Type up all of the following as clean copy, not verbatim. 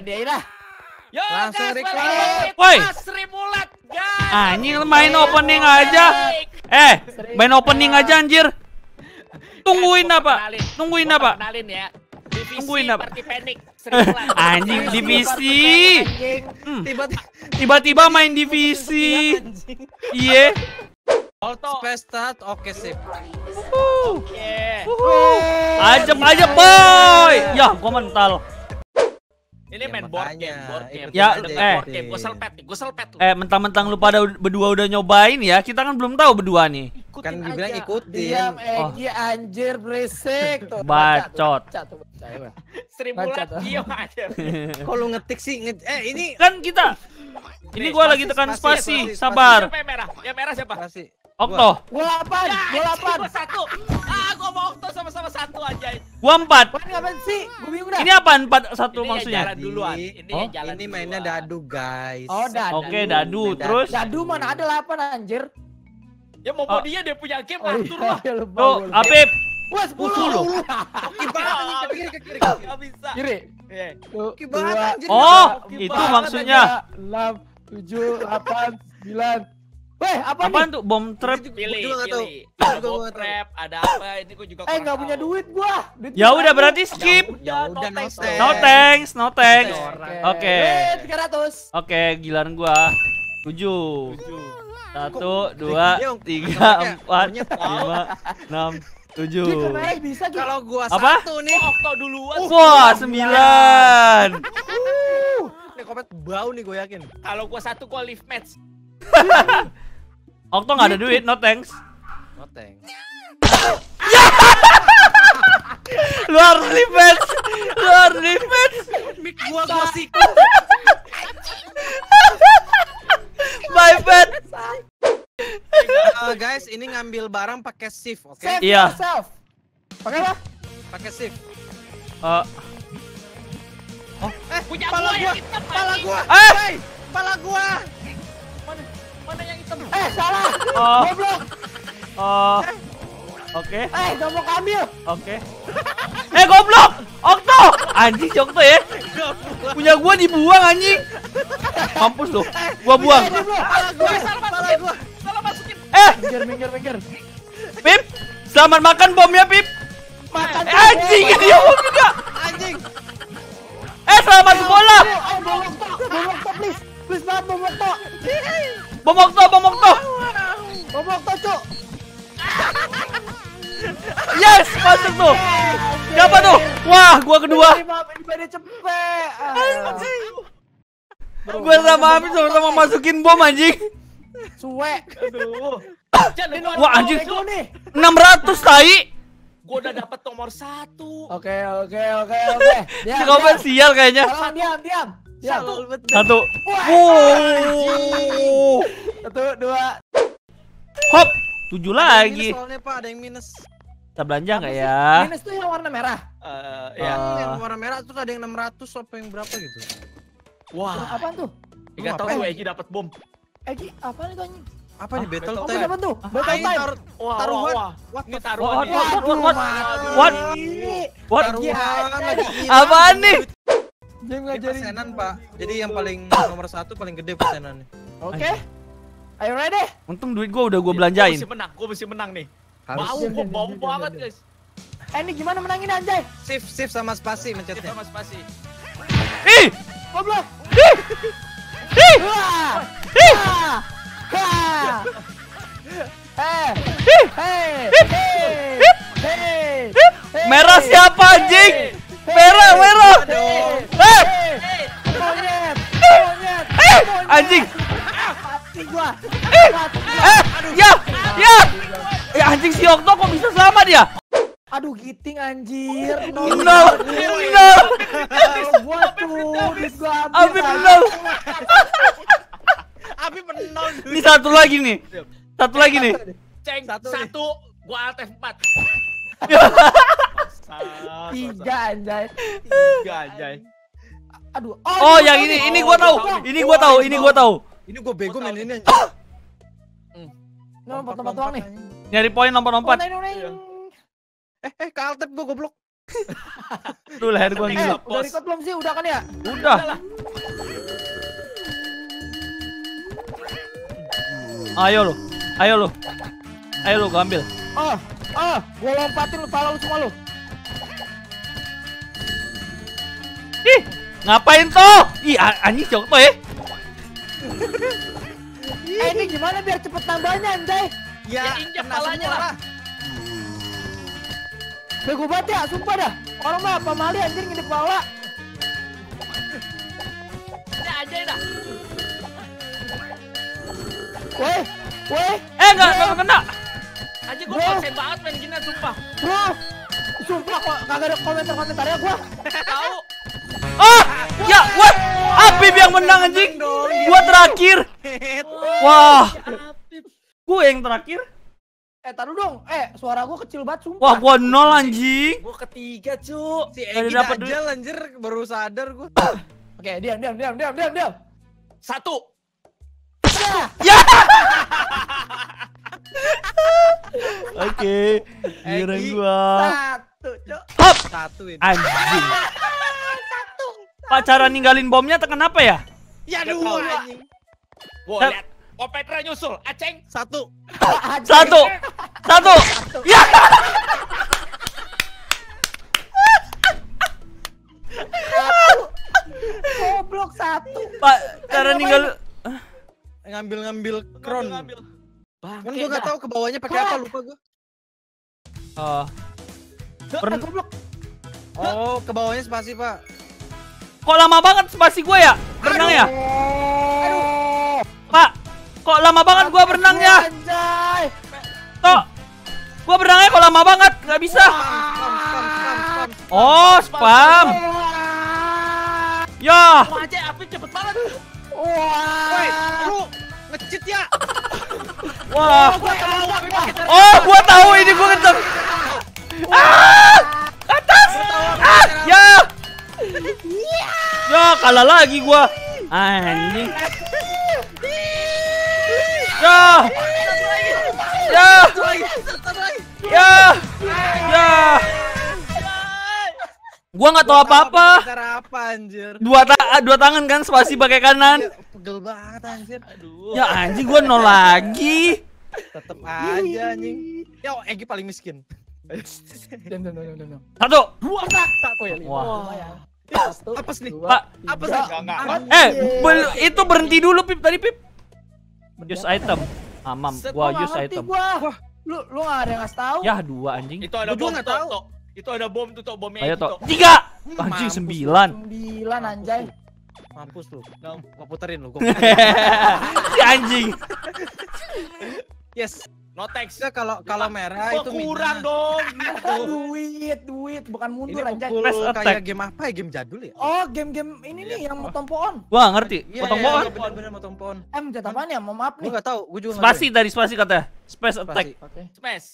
dia dah. Yo, Langsung guys, record. balik Woi. lagi Sri Mulat, guys. Anjing main opening aja. Main opening aja anjir. Tungguin Guys, apa? kenalin. Tungguin Gua apa? Kenalin ya. Divisi Tungguin apa? Party Panic Sri Mulat. Anjing divisi. Anjing. Tiba-tiba main divisi. Iya. Auto. Space start, oke sip. Oke. Ajep boy. Ya, gua mental. Ini Ya, main board makanya, game, board game. ikutin Ya, Ada board game. Gue selpet tuh. Mentang-mentang lu pada berdua udah nyobain ya, kita kan belum tahu berdua nih. Ikutin Kan dibilang aja. ikutin. Diam Egi anjir berisik tuh. Bacot. Baca tuh, baca, ya, Bang. Sri Baca Mulat tuh. diem aja. Kok lu ngetik sih? Ini Kan kita. Ini gua lagi tekan spasi, spasi, sabar. Siapa yang merah? Yang merah siapa? pasti. Okto, Gua 8, gua 8. Gua satu. Gua mau Okto sama-sama satu aja. gua 4. Wah, ini ngapain sih? Gua bingung dah. Ini apaan 4-1 Ini maksudnya? jalan duluan. Ini Oh, yang jalan Ini mainnya duluan. dadu, guys. Oh, dadu. Oke, dadu. Main Terus Dadu mana ada 8 anjir. Ya mau dia punya game atur lah. iya, lupa tuh, gua. Apip. Wah, 10. Oke banget anjing, ke kiri. Gak bisa. Kiri. Iya. Oke banget anjir. Oh, Gimana itu maksudnya. 6, 7, 8, 9. Weh, apa Apaan nih? tuh? Bom trap. Pilih, Gua juga nggak tahu. pilih. Gua Ada juga bom nggak tahu. trap, ada apa? Ini gua juga kurang Nggak punya tahu. duit gua. Duit Ya gua udah ada. berarti skip. Ya udah, no thanks. No thanks, no thanks. Oke. Duit 300. Oke, giliran gua. 7. 1, 2, Dia 3, 4, monyet. 5, 6, 7. Duit kemarin bisa gitu. Kalau gua Apa? satu nih. Okto duluan. Wah, 9. Nih kopet bau nih gue yakin. Kalau gua satu gua live match. Okto nggak ada duit, no thanks. No thanks. Lu harus defense. Lu harus defense. Mic gua sih. My bad. Guys, ini ngambil barang pakai shift, oke? Save Iya. yourself. Pakai apa? Pakai shift. Eh, Punya Pala gua gua, yang hitam. pala anjing. gua. Eh! Hey, pala gua. Mana yang hitam? Salah. Oh. Goblok. Oke, Gak mau ambil. oke. Goblok. Okto. Anjing si Okto ya. Punya gua dibuang anjing. Mampus lu. Gua buang. Pala gua, pala gua. Salah masukin. Minggir. Pip. Selamat makan bomnya, Pip. Makan. Anjing dia mau juga. Anjing. Selamat masuk bola. Bomok to, please. Please banget bomok to. Bom Okto, bom Okto. Bomok to, cuk. Yes, masuk tuh. Siapa tuh? Wah, gua kedua. Ini pada cepet. Gua sama Amir sama-sama masukin bom anjing. Suwe. Aduh. Jangan Wah, anjing. Ego nih. 600 tai. Gua udah dapet nomor 1. Oke. Si Komet sial kayaknya. Tolong diam. Salah betul. 1. Satu, dua. Hop, 7 lagi. Soalnya Pak ada yang minus. Kita belanja nggak ya? Minus tuh yang warna merah. Ya. Yang warna merah tuh ada yang 600 apa yang berapa gitu. Wah. Apaan tuh? Enggak tahu gue Egi dapet bom. Egi, apaan itu anjing? Apa nih battle Apa time? apa tuh? Battle Aing time. Wah, taruhan. wah. What Ini the taruhan What? nih. What? What? Taruhan lagi. Apaan nih? Dia Ini ngajarin. pesenan Pak. Jadi yang paling nomor 1 paling gede pesenannya. Oke. Ayo ready? Untung duit gua udah gua belanjain. Gue mesti menang nih. Harus Bau, gue bau banget guys. Ini gimana menangin anjay? shift sama spasi Kita mencetnya. mas pasti. Ih! Goblok. Ih! Ih! Wah. Ih! Ha. Hei. Ih! Hei. Hei. Merah siapa anjing? Merah. Hei. Monyet. Anjing. Mati gua. Ya. Anjing si Okto kok bisa selamat ya? Aduh, giting anjir. Nol. Gua tuh, duit gua Abi habis. menol. Abi menol. Ini satu lagi nih. Ceng, Satu satu. Gua alt F4. Tiga anjay. Tiga anjay. Aduh. Oh, yang ini gua tahu. Ini gua tahu. Ini gue bego main ini anjing. Lompat doang nih. Nyari poin lompat-lompat. Neng. Ke Altep gue goblok. Tuh leher gua ngilu. Udah record belum sih? Udah kan ya? Udah. Ayo lu. Ayo lu gua ambil. Gua lompatin lu pala lu semua lu. Ih, ngapain tuh? Ih, anjing Jokto ya. Ini gimana biar cepet nambahnya anjay? Ya injak palanya lah. Bego banget ya, sumpah dah. Orang mah pamali anjir ngintip pala. Ini aja dah. Weh. Enggak kena. Anjing gua konsen banget main gini sumpah. Bro. Sumpah kok kagak ada komentarnya gua. Tahu. Ya, what? Apip yang menang anjing. Gua terakhir. Wah. Gua yang terakhir. Taruh dong. Suara gua kecil banget sumpah. Wah, gua 0 anjing. Gua ketiga, Cuk. Si Tadi Egi dapat dajal anjir baru sadar gua. Oke, diam. 1. Ya. Oke, giliran gua. 1, Cok. Hop. 1 ini. Anjing. Pak, cara ninggalin bomnya tekan apa ya? Ya Nggak 2 tahu. anjing. Gua lihat. Oh Petra nyusul. Aceng. 1. Satu. Ya. Goblok 1. Pak, cara ninggal. Ngambil crown. Ngambil. Kan gua enggak tahu ke bawahnya pakai apa, lupa gua. Goblok. Oh, ke bawahnya spasi, Pak. Kok lama banget spasi gua ya? Berenang ya? Pak, kok lama banget gua berenang ya? Anjay. Tok. Gua berenangnya kok lama banget, nggak bisa. Spam. Oh, spam. Ya. Wah, Aceng api cepet banget. Woi, lu nge-cheat ya? Wah. Gua tahu api pakai cara. Oh, gua tahu ini gua kenceng. Atas. Ya. Ya, kalah lagi gua. Anjing. Ya. Gua nggak tahu apa-apa. Cara apa anjir? Dua tangan kan spasi pakai kanan. Pegel banget anjir. Aduh. Ya anjing gua 0 lagi. Tetep aja anjing. Ya, Egi paling miskin. Diam. 1. 2 1 ya. Wah. Apes nih. Pak, Apa Enggak. sih? Enggak. Itu berhenti dulu Pip tadi Pip. Use item. Amam, gua use item. Wah, lu nggak ada yang ngasih tahu. Ya 2 anjing. Itu ada Gua juga bom nggak tahu. Tok. Itu ada bom tuh, Tok. Bomnya Ayo Egi, Tok. Tok. 3. Anjing Mampus. 9. 9 anjay. Mampus lu. Gua puterin lu. Si anjing. Yes. No text. Bisa kalau merah Gua itu kurang minus. dong. Duit, bukan Ini mundur anjay. pukul Press attack. kayak game apa ya? Game jadul ya? Oh, game ini nih yang motong pohon. Gua ngerti. Potong Iya, pohon. bener-bener motong pohon. Mencet apaan ya? Mau maaf Gua nih. enggak tahu, gua juga Spasi tadi spasi katanya. Space attack. Oke. Smash.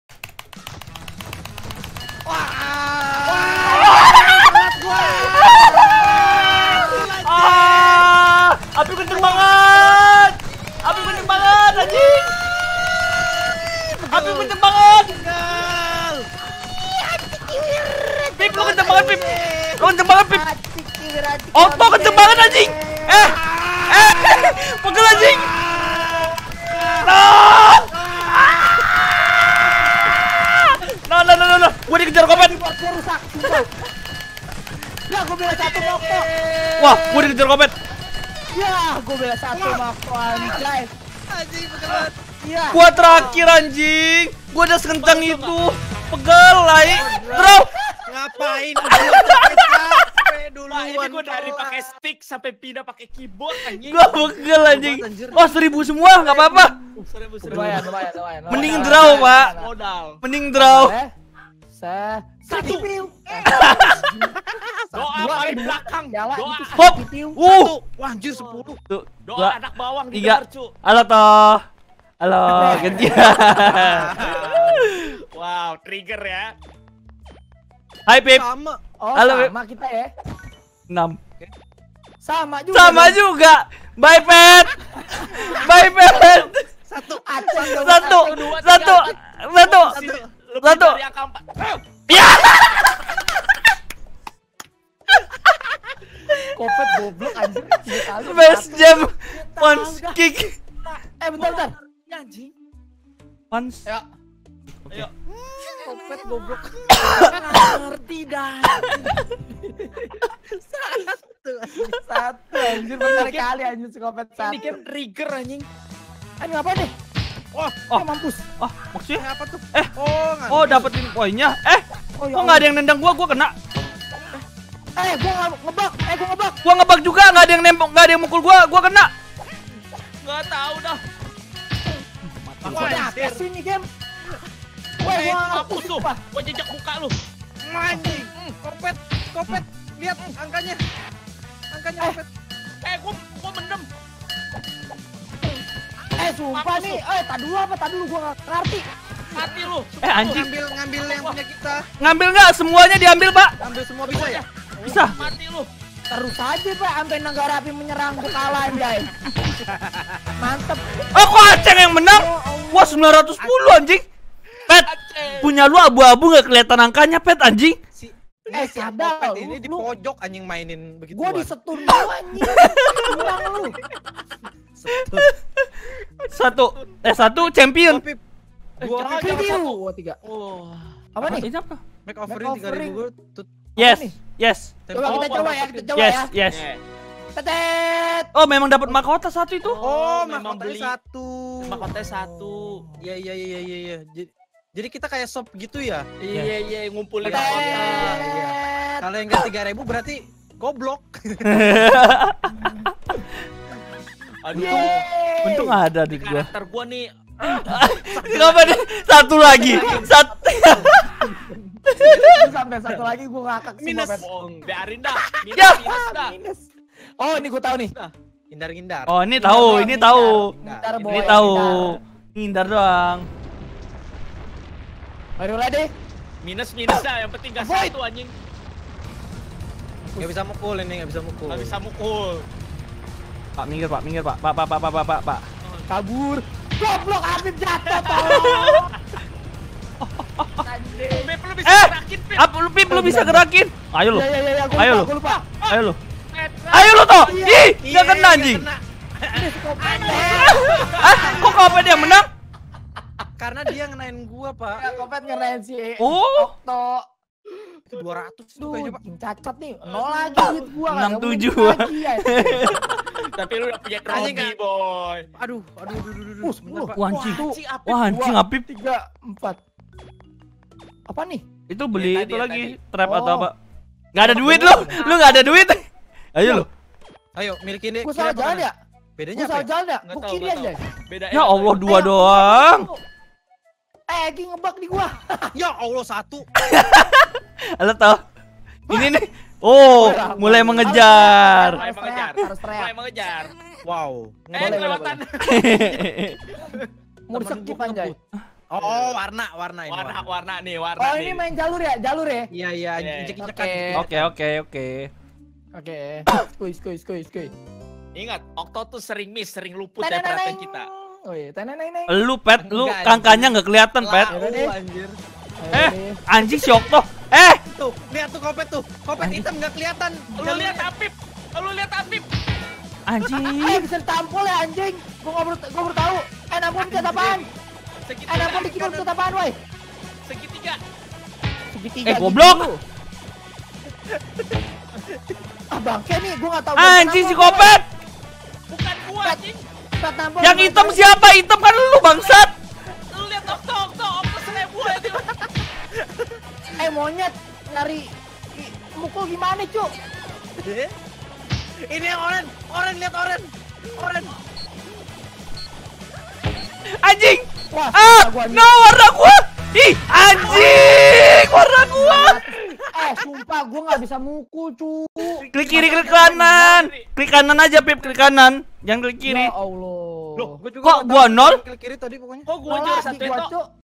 Api kenceng banget. Api kenceng banget anjing. Api kenceng banget. Pip lu kenceng banget Pip. Lu kenceng banget Pip. Auto kenceng banget anjing. Pegel anjing. No. Gua dikejar kopet. Gua rusak. Ya, gua bela 1 Moko. Wah, gua dikejar kopet. Ya, gua bela 1 Moko anjay. Anjing pegel banget. Iya. Gua terakhir anjing. Gua udah sekencang itu. Pegel lai. Bro. Ngapain? Capek duluan. Wah, ini gua dari pakai stick sampai pindah pakai keyboard anjing. Gua pegel anjing. Oh, 1000 semua enggak apa-apa. Seribu. Lumayan. Mending draw, Pak. Modal. Mending draw. Satu. Doa paling belakang. Doa. Hop. Wah, anjir 10. Tuh. Doa anak bawang 3. Cu. Halo toh. Halo, gantian. Wow, trigger ya. Hai Pip. Sama. Oh, Halo, Beb. sama kita ya. 6. Sama juga. Sama dong. juga. Bye Pet. Bye Pet. Satu. Satu. dua, tiga, Satu. empat. Satu. Lebih Satu. dari angka 4. Ya. bentar. Ya, anjing. Pans. Ayo. Ayo. Kopet goblok. Ngerti dah. Satu anjir berkali-kali anjir Psikopat Ini satu. game trigger anjing. Ini apa nih? Wah, Mampus. Ah, maksudnya? apa tuh? Eh. Oh, Oh, dapetin poinnya. Oh, Kok nggak ada yang nendang gua kena. gua ngebak. Gua ngebak. Gua ngebug juga, nggak ada yang nembok, nggak ada yang mukul gua kena. Nggak tahu dah. Wah, apa sih ini game? Wah, Eh, gua mampus lu. Gua jejak muka lu. Anjing. Kopet. Lihat angkanya. Angkanya kopet. Gua mendem. Sumpah Mampus nih. Tak dulu gua nggak ngerti. Mati lu. Anjing. Ngambil yang punya kita. Ngambil nggak? Semuanya diambil, Pak. Ambil semua bisa ya? Bisa. Mati lu. Terus aja Pak, sampai negara api menyerang gua kalah anjay. Mantep. Oh, kok Aceng yang menang? Wah, 910 anjing. Pet, punya lu abu-abu nggak kelihatan angkanya, Pet anjing. Si Sadal, Kopet ini di lu- pojok anjing mainin begitu. Gua disetun dulu anjing. Hilang lu. Satu champion. Gua Video. Oh, 3. Oh. Apa nih? Ini apa? make offering Make offering. 3.000 gua tut. Yes, nih? yes, Coba kita coba ya, yes, yes. Tetet. Oh, memang dapat mahkota satu itu. Oh, memang mahkotanya beli satu. mahkotanya satu. Iya. Jadi kita kayak shop gitu ya. Iya, ngumpulin Tetet. mahkota. Tetet. Kalau yang enggak 3.000 berarti goblok. Aduh. Yeay. Untung ada di gua. Karakter gua nih. Kenapa nih? Satu lagi. Sampai satu lagi gua ngakak semua, Minus. Pet. Bohong. Biarin dah. Ya. Minus dah. Minus. Oh, ini gua tahu nih. Hindar-hindar. Oh, ini tahu, ini tahu. Ntar, Ini boy, Ini tahu. ntar. Hindar doang. Mari mulai deh. Minus dah. Yang penting gak Avoid. satu anjing. Enggak bisa mukul ini, enggak bisa mukul. Gak bisa mukul. Pak, minggir, Pak. Pak. Kabur. Goblok Habib jatuh tolong. Beb, lu bisa gerakin, Beb. Apa lu Pip, lu bisa gerakin? Ayo lu. Ya, Ayo lu. gua lupa. Ayo lu. Beb, Ayo lu toh. Iya. Ih, Iya, enggak kena anjing. Ini Psikopat. Ah, kok kapan dia menang? Karena dia ngenain gua, Pak. Psikopat ngerain si Oh. Okto. Itu 200 tuh Duh, kayaknya, Pak. cacat nih. 0 lagi duit gua. 67. Tapi lu udah punya Anjing, trofi, nggak? boy. Aduh. Sebentar, Pak. Wah, anjing. Anjing, apik. Wah, anjing Apip. 3, 4. Apa nih? Itu beli Yang itu tadi, lagi yang trap Oh. atau apa? Gak ada duit lu. Lu gak ada duit. Ayo lu. Ayo, milikin deh. Gua Kira salah apa jalan kanan? ya? Bedanya Gua apa? salah Ya? jalan ya? Nggak Gua tahu, kiri nggak aja. tahu. Beda Ya Allah, dua Ayo, doang. Egi ngebak di gua. Ya Allah, satu. Halo toh. Ini nih. Oh, mulai mengejar. Mulai mengejar. Harus teriak. Mulai mengejar. Wow. Boleh, Kelewatan. Mau Temen skip gua anjay. ngebut. Oh, warna ini. Warna nih, warna Oh, nih. ini main jalur ya? Jalur ya? Iya, Iya. injek-injekan. Oke. Oke. Oke. Kuis. Ingat, Okto tuh sering miss, sering luput dari perhatian kita. Oh iya, teneneng. Lu Pet, lu Enggak, kangkanya nggak kelihatan Pet. Lau, anjir. Anjing si Okto. Tuh, lihat tuh kopet tuh. Kopet hitam nggak kelihatan. Lu lihat Apip. Lu lihat Apip. Anjing. Bisa ditampol ya anjing. Gua baru tahu. Nampol bisa apaan? Nampol di keyboard bisa apaan, woi? Segitiga. Segitiga. Goblok. gitu. Ah, bangke nih, gua enggak tahu. Anjing si Kopet. Bukan gua anjing. Yang hitam siapa? Hitam kan lu bangsat. Lu lihat Okto 1000 aja. Monyet nyari mukul gimana, Cuk? Ini yang oren lihat oren. Anjing. Wah, gua No, warna gua. Ih, anjing, warna gua. Sumpah gua nggak bisa mukul, Cuk. Klik kiri, klik kanan. Klik kanan aja, Pip, klik kanan. Jangan klik kiri. Ya Allah. Loh, gua juga Kok nggak gua tahu. nol? Klik kiri tadi pokoknya. Kok gua juara Wah, satu di gua, itu? Cuk.